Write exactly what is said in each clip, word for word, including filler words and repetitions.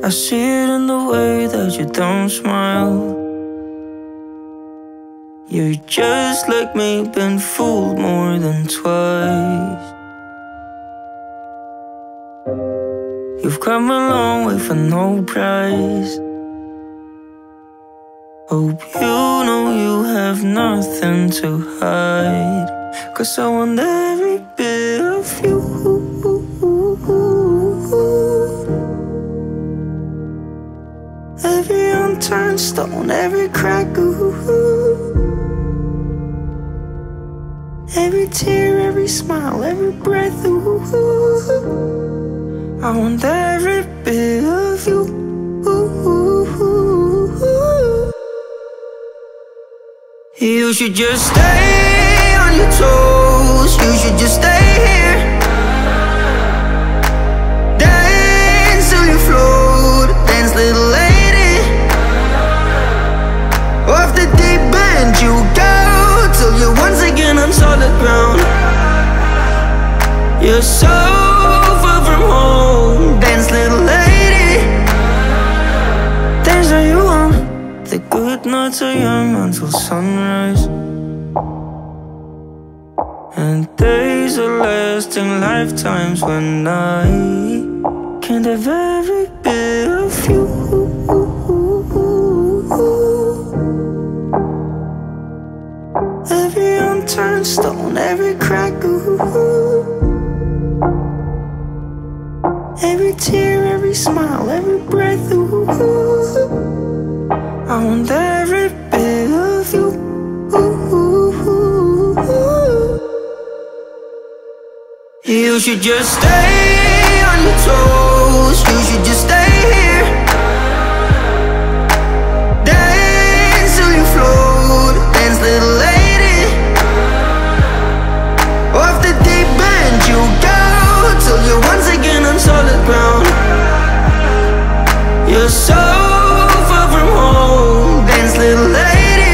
I see it in the way that you don't smile. You're just like me, been fooled more than twice. You've come a long way for no price. Hope you know you have nothing to hide, 'cause I want every bit of you. Every unturned stone, every crack, ooh. Every tear, every smile, every breath, ooh. I want every bit of you. You should just stay on your toes. You should just stay here. Dance till you float. Dance, little lady. Off the deep end you go, till you're once again on solid ground. You're so far from home. Dance, little lady. Dance all you want. The good nights are young until sunrise, and days are lasting lifetimes when I can't have every bit of you. Every unturned stone, every crack, ooh. Every tear, every smile, every breath, ooh. I want every bit of you. You should just stay on your toes. You should just stay here. Dance till you float. Dance, little lady. Off the deep end you go, till you're once again on solid ground. You're so far from home. Dance, little lady.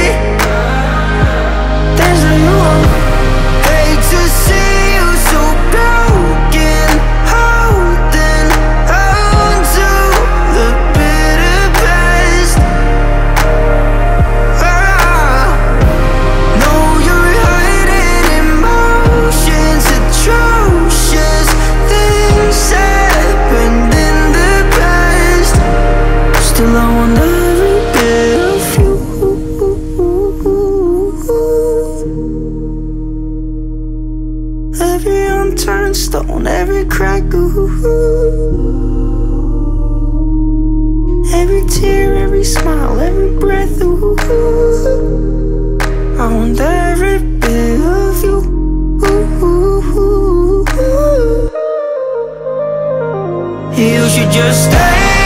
Dance all you want. Hate to see you so broken, holding on to the bitter past. Ah, know you're hiding emotions, atrocious things happened in the past. Still I want every bit of you. Every unturned stone, every crack, ooh. Every tear, every smile, every breath, ooh. I want every bit of you. You should just stay